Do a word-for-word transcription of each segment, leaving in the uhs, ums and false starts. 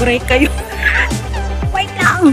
mag-break kayo. Wait lang.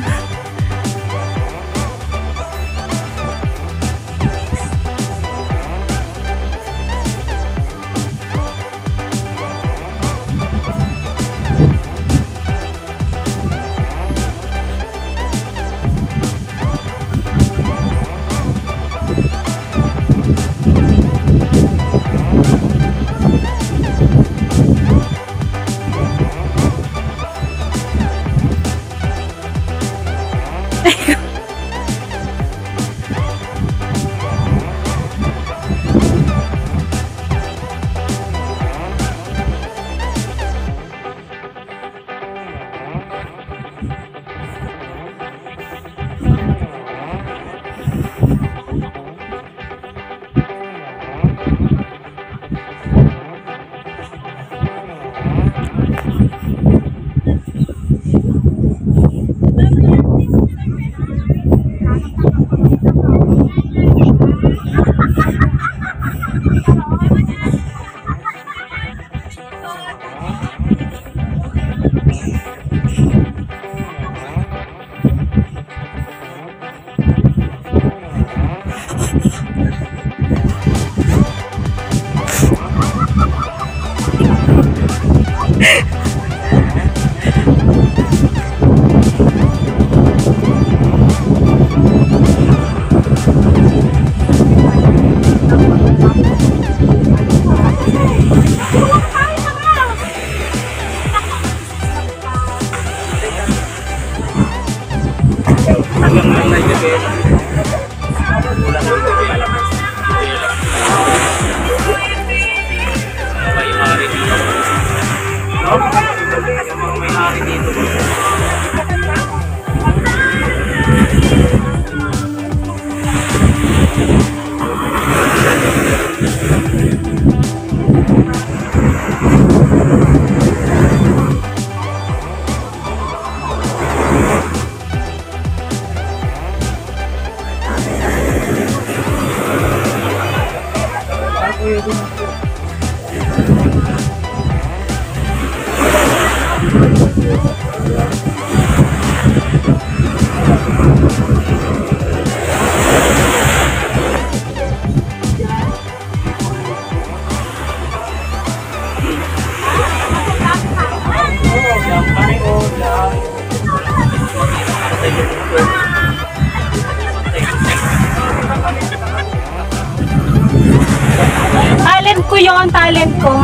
Talent ko yon, talent ko.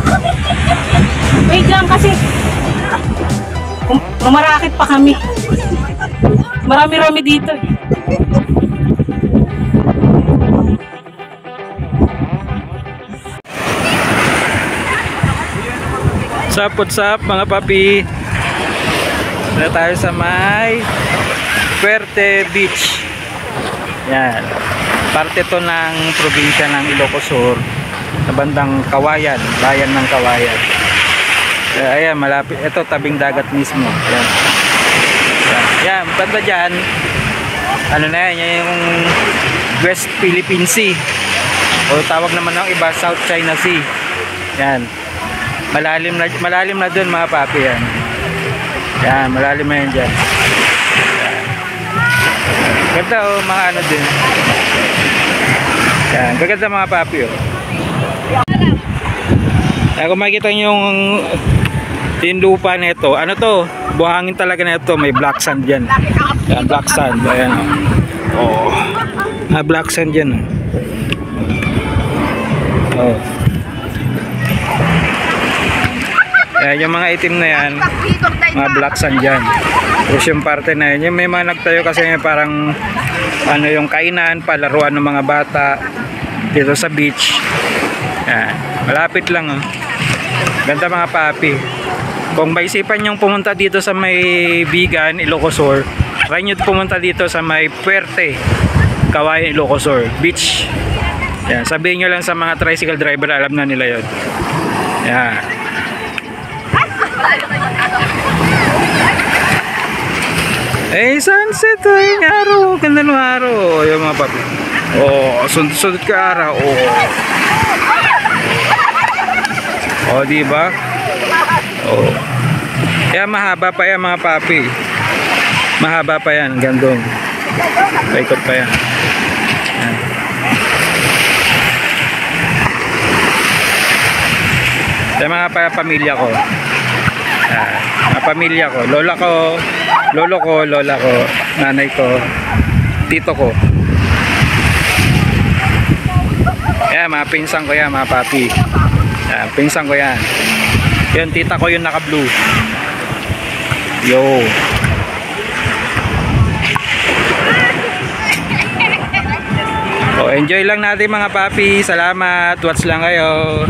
Wait lang kasi mamarakit pa kami. Marami-rami dito. Sup, what's up mga papi? Na tayo sa may Fuerte Beach. Yan. Parte to ng probinsya ng Ilocos Sur, sa bandang Kawayan, bayan ng Kawayan. Uh, ayan, malapit. Ito, tabing dagat mismo. Ayan. Ayan, ayan, banda dyan. Ano na yan, yan yung West Philippine Sea. O tawag naman ng iba, South China Sea. Yan. Malalim na, malalim na dun mga papi yan. Yan, malalim na yan dyan. Yan. Ganda o, mga ano din. Yan, gaganda mga papi o. Kaya kung makikita nyo yung, yung lupa na ito, ano to, buhangin talaga na ito, may black sand dyan. Yan, black sand, ayan o. Oh. Ah, black sand dyan o. Oh. Yan, yung mga itim na yan, mga black sand dyan. Tapos yung parte na yun, yung may mga nagtayo kasi parang ano yung kainan, palaruan ng mga bata dito sa beach. Yan, malapit lang oh. Ganda mga papi. Kung may isipan yung pumunta dito sa may Bigan, Ilocos Sur, try nyo pumunta dito sa may Fuerte, Kawayan, Ilocos Sur Beach. Yan, sabihin nyo lang sa mga tricycle driver, alam na nila yun. Yan. Eh, sunset ay araw, ganda ng araw. Yung mga papi. Oh, sundot-sundot ka araw. Oh. Oh, di ba? Oh. Kaya mahaba pa yan mga papi. Mahaba pa yan, gandong. Paikot pa yan. Yan. Sa mga pa pamilya ko. Yan. Mga pamilya ko. Lola ko, lolo ko, lola ko, nanay ko, tito ko. Yan, mga pinsan ko yan, mga papi. Yan, pinsan ko yan. Yan, tita ko yung naka-blue. Yo. Oh, enjoy lang natin mga papi. Salamat. Watch lang kayo.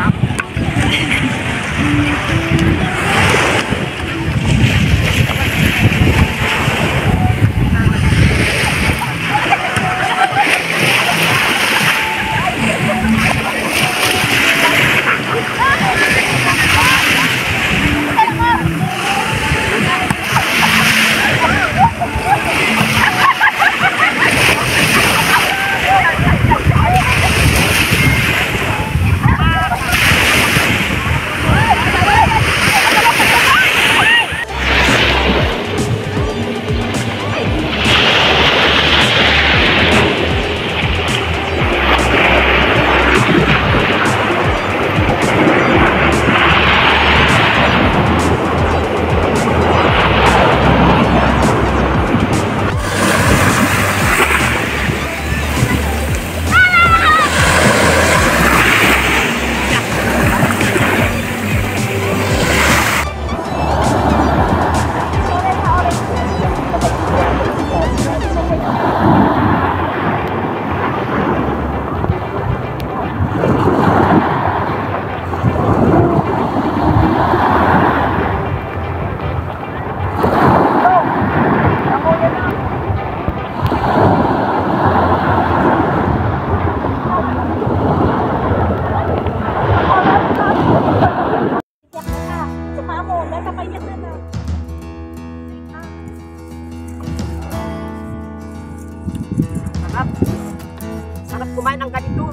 Sarap. Sarap kumain ng ganito.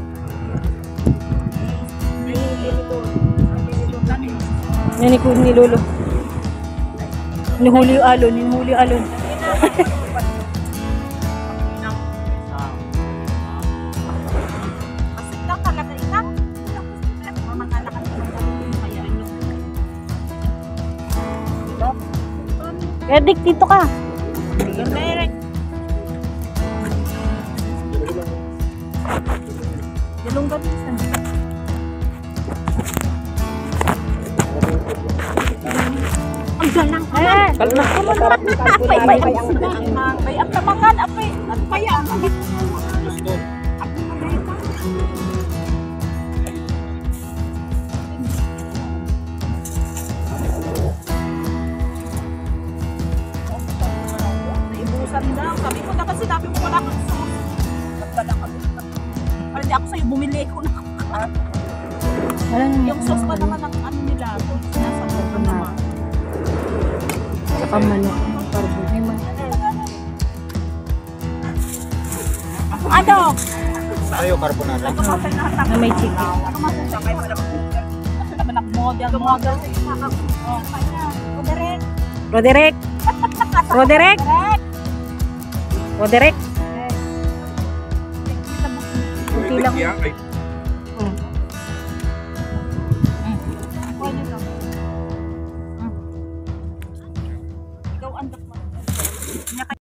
Yan ni ni Lolo. Ninuhuli yung alon, ninuhuli yung alon. Erdik, dito ka. Dalong gabisan. Ang galang ka na. Kalma. Apay, apay, apay. Ang tabangan, apay. At kaya. Naibusan daw. Sabi ko na kasi sabi mo wala kang sauce. Nagdala kami. Para di ako sa'yo, bumili ko na. Yung sauce pa naman ang ano nila. Nasa ko naman. Saka manok. Ano? Tayo carbonara. Na may chicken. Ano masasakay mo naman? Ano naman ang model? Model. Roderick. Roderick. Roderick. Kunti lang. Hmm. Ikaw ang